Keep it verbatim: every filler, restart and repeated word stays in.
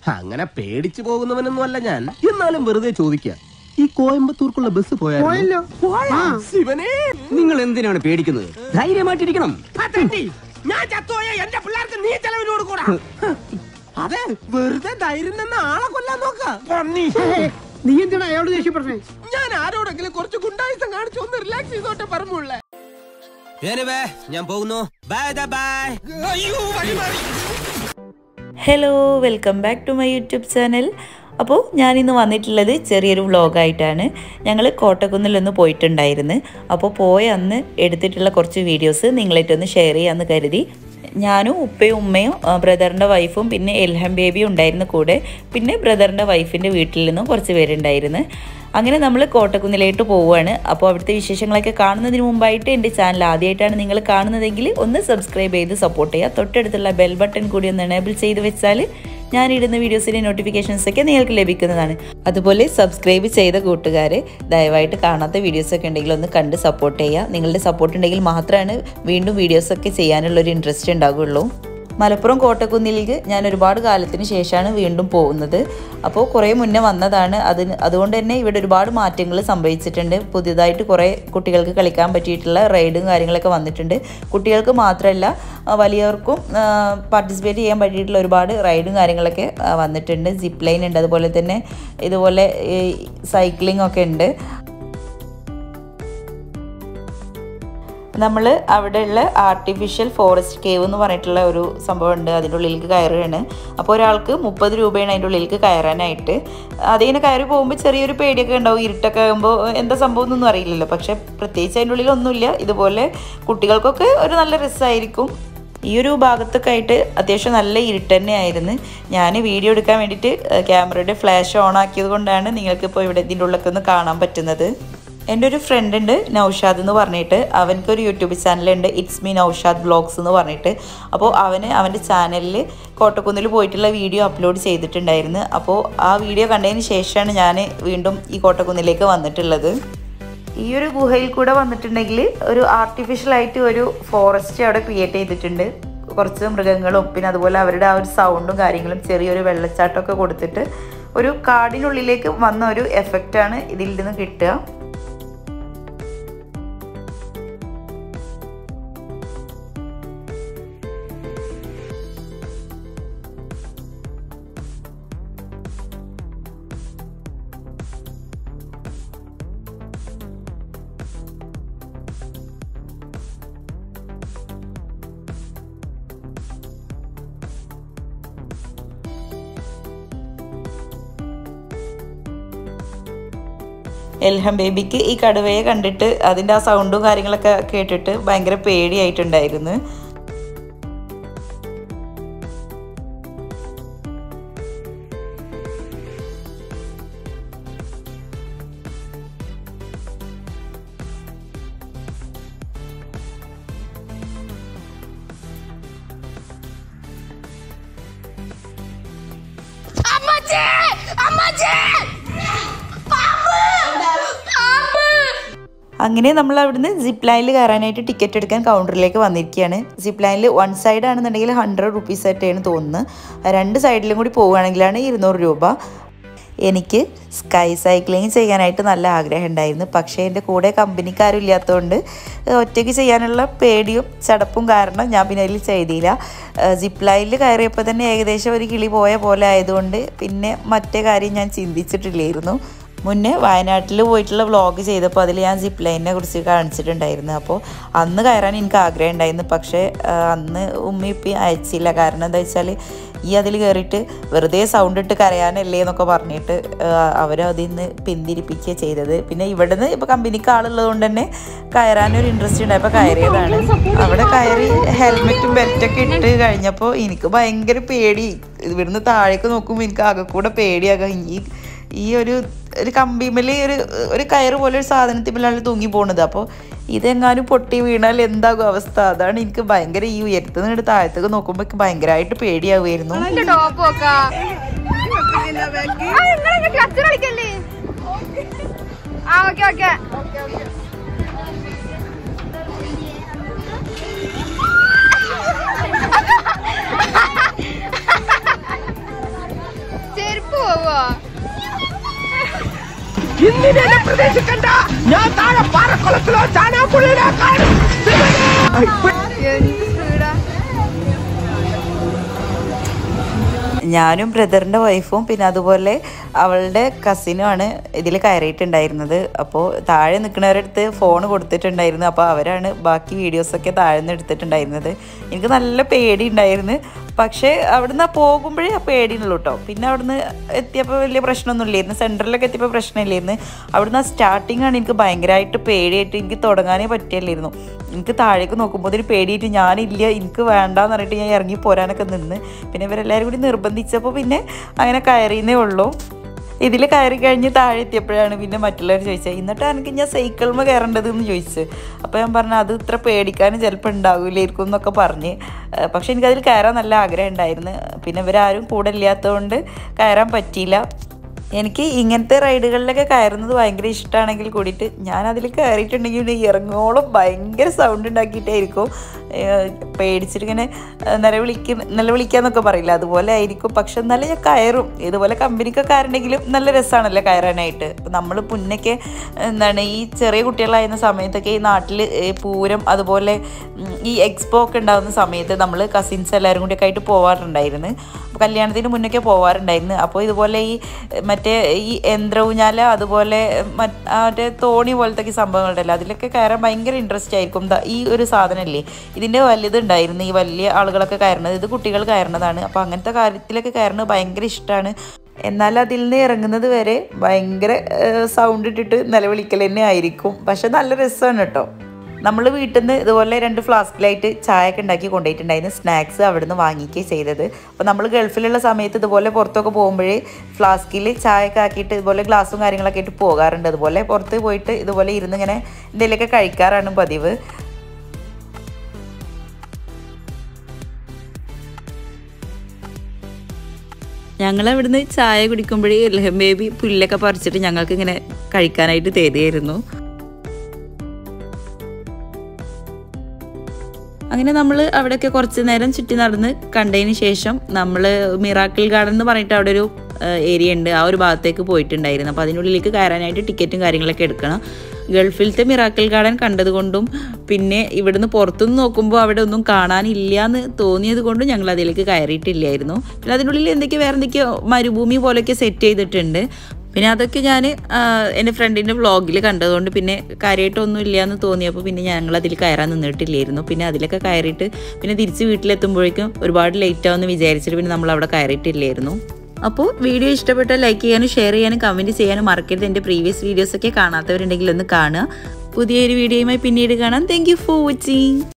അങ്ങനെ പേടിച്ചു പോകുന്നവനൊന്നും അല്ല ഞാൻ. എന്നാലും വെറുതെ ചോദിക്കുക, ഈ കോയമ്പത്തൂർക്കുള്ള ബസ് പോയാലോ? ശിവനെ, നിങ്ങൾ എന്തിനാണ് പേടിക്കുന്നത്? ധൈര്യമായിട്ടിരിക്കണം. ഞാൻ ചത്തുപോയ എന്റെ പിള്ളേർക്ക് നീ ചെലവിനോട് കൂടാ. അതെ, വെറുതെ ധൈര്യം തന്നെ ആളെ കൊല്ലാൻ നോക്ക. നീ എന്തിനാ അയാളോട് ദേഷ്യപ്പെട്ടേ? ഞാൻ ആരോടെങ്കിലും കുറച്ച് ഗുണ്ടായുസം കാണിച്ചു ഒന്ന് റിലാക്സ് ചെയ്തോട്ടെ പറഞ്ഞുള്ളേ. ഞാൻ പോകുന്നു. Hello, welcome back to my YouTube channel. അപ്പോൾ ഞാനിന്ന് വന്നിട്ടുള്ളത് ചെറിയൊരു വ്ളോഗായിട്ടാണ്. ഞങ്ങൾ കോട്ടക്കുന്നിലൊന്ന് പോയിട്ടുണ്ടായിരുന്നു. അപ്പോൾ പോയ അന്ന് എടുത്തിട്ടുള്ള കുറച്ച് വീഡിയോസ് നിങ്ങളായിട്ടൊന്ന് ഷെയർ ചെയ്യാമെന്ന് കരുതി. ഞാനും ഉപ്പയും ഉമ്മയും ബ്രദറിൻ്റെ വൈഫും പിന്നെ എൽഹം ബേബിയും ഉണ്ടായിരുന്നു കൂടെ. പിന്നെ ബ്രദറിൻ്റെ വൈഫിൻ്റെ വീട്ടിൽ നിന്നും കുറച്ച് പേരുണ്ടായിരുന്നു. അങ്ങനെ നമ്മൾ കോട്ടക്കുന്നിലേക്ക് പോവുകയാണ്. അപ്പോൾ അവിടുത്തെ വിശേഷങ്ങളൊക്കെ കാണുന്നതിന് മുമ്പായിട്ട് എൻ്റെ ചാനൽ ആദ്യമായിട്ടാണ് നിങ്ങൾ കാണുന്നതെങ്കിൽ ഒന്ന് സബ്സ്ക്രൈബ് ചെയ്ത് സപ്പോർട്ട് ചെയ്യുക. തൊട്ടടുത്തുള്ള ബെൽ ബട്ടൺ കൂടി ഒന്ന് എനേബിൾ ചെയ്ത് വെച്ചാൽ ഞാനിടുന്ന വീഡിയോസിൻ്റെ നോട്ടിഫിക്കേഷൻസൊക്കെ നിങ്ങൾക്ക് ലഭിക്കുന്നതാണ്. അതുപോലെ സബ്സ്ക്രൈബ് ചെയ്ത കൂട്ടുകാരെ ദയവായിട്ട് കാണാത്ത വീഡിയോസൊക്കെ ഉണ്ടെങ്കിൽ ഒന്ന് കണ്ട് സപ്പോർട്ട് ചെയ്യുക. നിങ്ങളുടെ സപ്പോർട്ട് ഉണ്ടെങ്കിൽ മാത്രമാണ് വീണ്ടും വീഡിയോസൊക്കെ ചെയ്യാനുള്ളൊരു ഇൻട്രസ്റ്റ് ഉണ്ടാകുള്ളൂ. മലപ്പുറം കോട്ടക്കുന്നിലേക്ക് ഞാൻ ഒരുപാട് കാലത്തിന് ശേഷമാണ് വീണ്ടും പോകുന്നത്. അപ്പോൾ കുറേ മുന്നേ വന്നതാണ്. അതിന് അതുകൊണ്ട് തന്നെ ഇവിടെ ഒരുപാട് മാറ്റങ്ങൾ സംഭവിച്ചിട്ടുണ്ട്. പുതിയതായിട്ട് കുറേ കുട്ടികൾക്ക് കളിക്കാൻ പറ്റിയിട്ടുള്ള റൈഡും കാര്യങ്ങളൊക്കെ വന്നിട്ടുണ്ട്. കുട്ടികൾക്ക് മാത്രമല്ല വലിയവർക്കും പാർട്ടിസിപ്പേറ്റ് ചെയ്യാൻ പറ്റിയിട്ടുള്ള ഒരുപാട് റൈഡും കാര്യങ്ങളൊക്കെ വന്നിട്ടുണ്ട്. സിപ്പ് ലൈൻ ഉണ്ട്, അതുപോലെ തന്നെ ഇതുപോലെ സൈക്ലിംഗ് ഒക്കെ ഉണ്ട്. നമ്മൾ അവിടെയുള്ള ആർട്ടിഫിഷ്യൽ ഫോറസ്റ്റ് കേവ് എന്ന് പറഞ്ഞിട്ടുള്ള ഒരു സംഭവമുണ്ട്. അതിൻ്റെ ഉള്ളിലേക്ക് കയറുകയാണ്. അപ്പോൾ ഒരാൾക്ക് മുപ്പത് രൂപയാണ് അതിൻ്റെ ഉള്ളിലേക്ക് കയറാനായിട്ട്. അതിങ്ങനെ കയറി പോകുമ്പോൾ ചെറിയൊരു പേടിയൊക്കെ ഉണ്ടാവും. ഇരുട്ടൊക്കെ ആകുമ്പോൾ എന്താ സംഭവം എന്നൊന്നും അറിയില്ലല്ലോ. പക്ഷേ പ്രത്യേകിച്ച് അതിൻ്റെ ഉള്ളിലൊന്നുമില്ല. ഇതുപോലെ കുട്ടികൾക്കൊക്കെ ഒരു നല്ല രസമായിരിക്കും. ഈ ഒരു ഭാഗത്തൊക്കെ ആയിട്ട് അത്യാവശ്യം നല്ല ഇരുട്ട് തന്നെയായിരുന്നു. ഞാൻ വീഡിയോ എടുക്കാൻ വേണ്ടിയിട്ട് ക്യാമറയുടെ ഫ്ലാഷ് ഓൺ ആക്കിയത് കൊണ്ടാണ് നിങ്ങൾക്കിപ്പോൾ ഇവിടെ ഇതിൻ്റെ ഉള്ളിലൊക്കെ ഒന്ന് കാണാൻ പറ്റുന്നത്. എൻ്റെ ഒരു ഫ്രണ്ട് ഉണ്ട്, നൗഷാദ് എന്ന് പറഞ്ഞിട്ട്. അവനക്കൊരു യൂട്യൂബ് ചാനലുണ്ട്, ഇറ്റ്സ് മീ നൗഷാദ് വ്ളോഗ്സ് എന്ന് പറഞ്ഞിട്ട്. അപ്പോൾ അവന് അവൻ്റെ ചാനലിൽ കോട്ടക്കുന്നിൽ പോയിട്ടുള്ള വീഡിയോ അപ്ലോഡ് ചെയ്തിട്ടുണ്ടായിരുന്നു. അപ്പോൾ ആ വീഡിയോ കണ്ടതിന് ശേഷമാണ് ഞാൻ വീണ്ടും ഈ കോട്ടക്കുന്നിലേക്ക് വന്നിട്ടുള്ളത്. ഈ ഒരു ഗുഹയിൽ കൂടെ വന്നിട്ടുണ്ടെങ്കിൽ ഒരു ആർട്ടിഫിഷ്യലായിട്ട് ഒരു ഫോറസ്റ്റ് അവിടെ ക്രിയേറ്റ് ചെയ്തിട്ടുണ്ട്. കുറച്ച് മൃഗങ്ങളും പിന്നെ അതുപോലെ അവരുടെ ആ ഒരു സൗണ്ടും കാര്യങ്ങളും ചെറിയൊരു വെള്ളച്ചാട്ടമൊക്കെ കൊടുത്തിട്ട് ഒരു കാടിനുള്ളിലേക്ക് വന്ന ഒരു എഫക്റ്റാണ് ഇതിൽ നിന്ന് കിട്ടുക. എൽഹം ബേബിക്ക് ഈ കടുവയെ കണ്ടിട്ട് അതിൻ്റെ ആ സൗണ്ടും കാര്യങ്ങളൊക്കെ കേട്ടിട്ട് ഭയങ്കര പേടിയായിട്ടുണ്ടായിരുന്നു. അങ്ങനെ നമ്മൾ അവിടുന്ന് സിപ്പ് ലൈനിൽ കയറാനായിട്ട് ടിക്കറ്റ് എടുക്കാൻ കൗണ്ടറിലേക്ക് വന്നിരിക്കുകയാണ്. സിപ്പ് ലൈനിൽ വൺ സൈഡ് ആണെന്നുണ്ടെങ്കിൽ ഹൺഡ്രഡ് റുപ്പീസ് ആയിട്ടാണ് തോന്നുന്നത്. രണ്ട് സൈഡിലും കൂടി പോവുകയാണെങ്കിലാണ് ഇരുന്നൂറ് രൂപ. എനിക്ക് സ്കൈ സൈക്ലിങ് ചെയ്യാനായിട്ട് നല്ല ആഗ്രഹം ഉണ്ടായിരുന്നു. പക്ഷേ എൻ്റെ കൂടെ കമ്പനിക്കാരും ഇല്ലാത്തതുകൊണ്ട് ഒറ്റയ്ക്ക് ചെയ്യാനുള്ള പേടിയും ചടപ്പും കാരണം ഞാൻ പിന്നെ അതിൽ ചെയ്തില്ല. സിപ്പ് ലൈനിൽ കയറിയപ്പോൾ തന്നെ ഏകദേശം ഒരു കിളി പോയ പോലെ ആയതുകൊണ്ട് പിന്നെ മറ്റേ കാര്യം ഞാൻ ചിന്തിച്ചിട്ടില്ലായിരുന്നു. മുന്നേ വയനാട്ടിൽ പോയിട്ടുള്ള വ്ളോഗ് ചെയ്തപ്പോൾ അതിൽ ഞാൻ സിപ്പ് ലൈനിനെ കുറിച്ച് കാണിച്ചിട്ടുണ്ടായിരുന്നു. അപ്പോൾ അന്ന് കയറാൻ എനിക്ക് ആഗ്രഹം ഉണ്ടായിരുന്നു. പക്ഷേ അന്ന് ഉമ്മ ഇപ്പം അയച്ചില്ല. കാരണം എന്താ വെച്ചാൽ ഈ അതിൽ കയറിയിട്ട് വെറുതെ സൗണ്ട് ഇട്ട് കരയാനല്ലേ എന്നൊക്കെ പറഞ്ഞിട്ട് അവരതിൽ നിന്ന് പിന്തിരിപ്പിക്കുക ചെയ്തത്. പിന്നെ ഇവിടെ നിന്ന് ഇപ്പോൾ കമ്പനിക്ക് ആളുള്ളത് കൊണ്ട് തന്നെ കയറാനൊരു ഇൻട്രസ്റ്റ് ഉണ്ടായപ്പോൾ കയറിയതാണ്. അവിടെ കയറി ഹെൽമെറ്റും ബെൽറ്റൊക്കെ ഇട്ട് കഴിഞ്ഞപ്പോൾ എനിക്ക് ഭയങ്കര പേടി. ഇവിടുന്ന് താഴേക്ക് നോക്കുമ്പോൾ എനിക്ക് ആകെ കൂടെ പേടിയാകാം. ഈ ഈ ഒരു ഒരു കമ്പിമേൽ ഒരു ഒരു കയറ് പോലെ ഒരു സാധനത്തിലാണ് തൂങ്ങി പോകുന്നത്. അപ്പോൾ ഇതെങ്ങാനും പൊട്ടി വീണാൽ എന്താകും അവസ്ഥ? അതാണ് എനിക്ക് ഭയങ്കര ഈ ഉയരത്ത് നിന്ന് താഴത്തേക്ക് നോക്കുമ്പോൾ എനിക്ക് ഭയങ്കരമായിട്ട് പേടിയാവുമായിരുന്നു. ഇന്നിനെ പ്രതീക്ഷിക്കണ്ട. ഞാൻ താഴെ പാറക്കുളത്തിലോ ചാനാപ്പുള്ളിയിലോ കാണും. ഞാനും ബ്രദറിൻ്റെ വൈഫും പിന്നെ അതുപോലെ അവളുടെ കസിനുമാണ് ഇതിൽ കയറിയിട്ടുണ്ടായിരുന്നത്. അപ്പോൾ താഴെ നിൽക്കുന്നവരുടെ അടുത്ത് ഫോൺ കൊടുത്തിട്ടുണ്ടായിരുന്നു. അപ്പോൾ അവരാണ് ബാക്കി വീഡിയോസൊക്കെ താഴെ നിന്ന് എടുത്തിട്ടുണ്ടായിരുന്നത്. എനിക്ക് നല്ല പേടി ഉണ്ടായിരുന്നു. പക്ഷേ അവിടുന്ന് പോകുമ്പോഴേ ആ പേടിയുള്ളൂ കേട്ടോ. പിന്നെ അവിടുന്ന് എത്തിയപ്പോൾ വലിയ പ്രശ്നമൊന്നും ഇല്ലായിരുന്നു. സെൻറ്ററിലൊക്കെ എത്തിയപ്പോൾ പ്രശ്നമില്ലായിരുന്നു. അവിടുന്ന് ആ സ്റ്റാർട്ടിംഗ് ആണ് എനിക്ക് ഭയങ്കരമായിട്ട് പേടിയായിട്ട് എനിക്ക് തുടങ്ങാനേ പറ്റില്ലായിരുന്നു. എനിക്ക് താഴേക്ക് നോക്കുമ്പോൾ ഒരു പേടിയായിട്ട് ഞാനില്ല, എനിക്ക് വേണ്ടാന്ന് പറഞ്ഞിട്ട് ഞാൻ ഇറങ്ങി പോരാനൊക്കെ നിന്ന്. പിന്നെ ഇവരെല്ലാവരും കൂടി നിർബന്ധിച്ചപ്പോൾ പിന്നെ അങ്ങനെ കയറിയെന്നേ ഉള്ളൂ. ഇതിൽ കയറി കഴിഞ്ഞ് താഴെ എത്തിയപ്പോഴാണ് പിന്നെ മറ്റുള്ളവർ ചോദിച്ചത്, എന്നിട്ട് എനിക്ക് ഞാൻ സൈക്കിളിൽ കയറേണ്ടത് എന്ന് ചോദിച്ചു. അപ്പോൾ ഞാൻ പറഞ്ഞു അത് ഇത്ര പേടിക്കാനും ചിലപ്പോൾ ഉണ്ടാവില്ലായിരിക്കും എന്നൊക്കെ പറഞ്ഞ്. പക്ഷേ എനിക്കതിൽ കയറാൻ നല്ല ആഗ്രഹം ഉണ്ടായിരുന്നു. പിന്നെ ഇവരാരും കൂടെ ഇല്ലാത്തതുകൊണ്ട് കയറാൻ പറ്റിയില്ല. എനിക്ക് ഇങ്ങനത്തെ റൈഡുകളിലൊക്കെ കയറുന്നത് ഭയങ്കര ഇഷ്ടമാണെങ്കിൽ കൂടിയിട്ട് ഞാനതിൽ കയറിയിട്ടുണ്ടെങ്കിൽ ഇറങ്ങോളം ഭയങ്കര സൗണ്ട് ഉണ്ടാക്കിയിട്ടായിരിക്കും. പേടിച്ചിട്ട് ഇങ്ങനെ നിലവിളിക്ക നിലവിളിക്കാന്നൊക്കെ പറയില്ല, അതുപോലെ ആയിരിക്കും. പക്ഷെ എന്നാലും ഞാൻ കയറും. ഇതുപോലെ കമ്പനിക്കൊക്കെ ആരുണ്ടെങ്കിലും നല്ല രസമാണല്ലോ കയറാനായിട്ട്. ഇപ്പം നമ്മൾ മുന്നൊക്കെ എന്താണ് ഈ ചെറിയ കുട്ടികളായിരുന്ന സമയത്തൊക്കെ ഈ നാട്ടിൽ പൂരം അതുപോലെ ഈ എക്സ്പോ ഒക്കെ ഉണ്ടാകുന്ന സമയത്ത് നമ്മൾ കസിൻസ് എല്ലാവരും കൂടിയൊക്കെ ആയിട്ട് പോവാറുണ്ടായിരുന്നു. കല്യാണത്തിന് മുന്നൊക്കെ പോവാറുണ്ടായിരുന്നു. അപ്പോൾ ഇതുപോലെ ഈ മറ്റേ ഈ യന്ത്രഊഞ്ഞാല അതുപോലെ മറ്റേ തോണി പോലത്തെ സംഭവങ്ങളുണ്ടല്ലോ, അതിലൊക്കെ കയറാൻ ഭയങ്കര ഇൻട്രസ്റ്റ് ആയിരിക്കും. ഈ ഒരു സാധനമല്ലേ ഇതിൻ്റെ വലുതുണ്ടായിരുന്നു, ഈ വലിയ ആളുകളൊക്കെ കയറുന്നത്. ഇത് കുട്ടികൾ കയറുന്നതാണ്. അപ്പോൾ അങ്ങനത്തെ കാര്യത്തിലൊക്കെ കയറുന്നത് ഭയങ്കര ഇഷ്ടമാണ്. എന്നാൽ അതിൽ നിന്ന് ഇറങ്ങുന്നത് വരെ ഭയങ്കര സൗണ്ട് ഇട്ടിട്ട് നിലവിളിക്കൽ തന്നെ ആയിരിക്കും. പക്ഷെ നല്ല രസമാണ് കേട്ടോ. നമ്മൾ വീട്ടിൽ നിന്ന് ഇതുപോലെ രണ്ട് ഫ്ലാസ്കിലായിട്ട് ചായയൊക്കെ ഉണ്ടാക്കി കൊണ്ടുപോയിട്ടുണ്ടായിരുന്നു. സ്നാക്സ് അവിടെ നിന്ന് വാങ്ങിക്കുകയും ചെയ്തത്. അപ്പോൾ നമ്മൾ ഗൾഫിലുള്ള സമയത്ത് ഇതുപോലെ പുറത്തൊക്കെ പോകുമ്പോഴേ ഫ്ലാസ്കിൽ ചായയൊക്കെ ആക്കിയിട്ട് ഇതുപോലെ ഗ്ലാസും കാര്യങ്ങളൊക്കെ ആയിട്ട് പോകാറുണ്ട്. അതുപോലെ പുറത്ത് പോയിട്ട് ഇതുപോലെ ഇരുന്ന് ഇങ്ങനെ എന്തെങ്കിലുമൊക്കെ കഴിക്കാറാണ് പതിവ്. ഞങ്ങളവിടുന്ന് ചായ കുടിക്കുമ്പോഴേ ലഹം ബേബി പുല്ലൊക്കെ പറിച്ചിട്ട് ഞങ്ങൾക്ക് ഇങ്ങനെ കഴിക്കാനായിട്ട് തരുമായിരുന്നു. അങ്ങനെ നമ്മൾ അവിടെയൊക്കെ കുറച്ച് നേരം ചുറ്റി നടന്ന് കണ്ടതിന് ശേഷം നമ്മൾ മിറാക്കിൾ ഗാർഡൻ എന്ന് പറഞ്ഞിട്ട് അവിടെ ഒരു ഏരിയ ഉണ്ട്, ആ ഒരു ഭാഗത്തേക്ക് പോയിട്ടുണ്ടായിരുന്നു. അപ്പോൾ അതിനുള്ളിലേക്ക് കയറാനായിട്ട് ടിക്കറ്റും കാര്യങ്ങളൊക്കെ എടുക്കണം. ഗൾഫിലത്തെ മിറാക്കിൾ ഗാർഡൻ കണ്ടതുകൊണ്ടും പിന്നെ ഇവിടുന്ന് പുറത്തുനിന്ന് നോക്കുമ്പോൾ അവിടെ ഒന്നും കാണാനില്ല എന്ന് തോന്നിയത് കൊണ്ടും ഞങ്ങൾ അതിലേക്ക് കയറിയിട്ടില്ലായിരുന്നു. പിന്നെ അതിനുള്ളിൽ എന്തൊക്കെയോ വേറെ എന്തൊക്കെയോ മരുഭൂമി പോലെയൊക്കെ സെറ്റ് ചെയ്തിട്ടുണ്ട്. പിന്നെ അതൊക്കെ ഞാൻ എൻ്റെ ഫ്രണ്ടിൻ്റെ വ്ളോഗിൽ കണ്ടതുകൊണ്ട് പിന്നെ കാര്യമായിട്ടൊന്നും ഇല്ല എന്ന് തോന്നിയപ്പോൾ പിന്നെ ഞങ്ങൾ അതിൽ കയറാൻ നിന്നിട്ടില്ലായിരുന്നു. പിന്നെ അതിലൊക്കെ കയറിയിട്ട് പിന്നെ തിരിച്ച് വീട്ടിലെത്തുമ്പോഴേക്കും ഒരുപാട് ലേറ്റ് ആവുമെന്ന് വിചാരിച്ചിട്ട് പിന്നെ നമ്മൾ അവിടെ കയറിയിട്ടില്ലായിരുന്നു. അപ്പോൾ വീഡിയോ ഇഷ്ടപ്പെട്ടാൽ ലൈക്ക് ചെയ്യാനും ഷെയർ ചെയ്യാനും കമൻറ്റ് ചെയ്യാനും മറക്കരുത്. എൻ്റെ പ്രീവിയസ് വീഡിയോസൊക്കെ കാണാത്തവരുണ്ടെങ്കിൽ ഒന്ന് കാണുക. പുതിയൊരു വീഡിയോയുമായി പിന്നീട് കാണാം. Thank you for watching.